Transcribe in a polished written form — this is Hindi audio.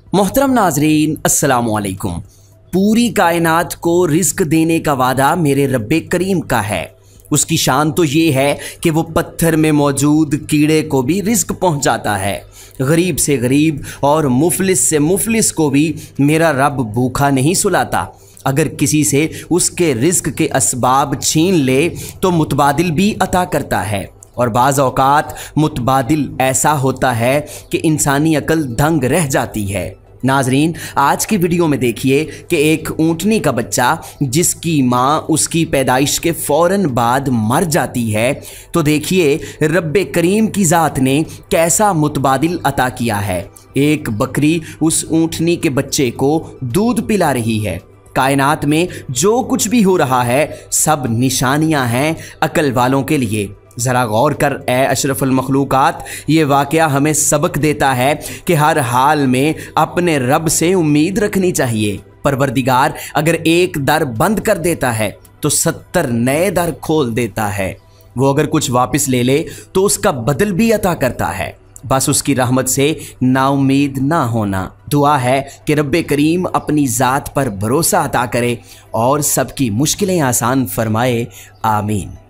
मोहतरम नाजरीन अस्सलामुअलैकुम। पूरी कायनात को रिस्क देने का वादा मेरे रब्बे करीम का है। उसकी शान तो ये है कि वो पत्थर में मौजूद कीड़े को भी रिस्क पहुंचाता है। गरीब से गरीब और मुफलिस से मुफलिस को भी मेरा रब भूखा नहीं सुलाता। अगर किसी से उसके रिस्क के असबाब छीन ले तो मुतबादिल भी अता करता है, और बाज़ औक़ात मुतबादिल ऐसा होता है कि इंसानी अकल दंग रह जाती है। नाजरीन, आज की वीडियो में देखिए कि एक ऊँटनी का बच्चा जिसकी माँ उसकी पैदाइश के फ़ौरन बाद मर जाती है, तो देखिए रब्बे करीम की ज़ात ने कैसा मुतबादिल अता किया है। एक बकरी उस ऊँटनी के बच्चे को दूध पिला रही है। कायनात में जो कुछ भी हो रहा है सब निशानियां हैं अकल वालों के लिए। ज़रा गौर कर ए अशरफुल मखलूक़ात, ये वाक़या हमें सबक देता है कि हर हाल में अपने रब से उम्मीद रखनी चाहिए। परवरदिगार अगर एक दर बंद कर देता है तो 70 नए दर खोल देता है। वो अगर कुछ वापस ले ले तो उसका बदल भी अता करता है। बस उसकी रहमत से नाउम्मीद ना होना। दुआ है कि रब्बे करीम अपनी ज़ात पर भरोसा अता करे और सबकी मुश्किलें आसान फरमाए। आमीन।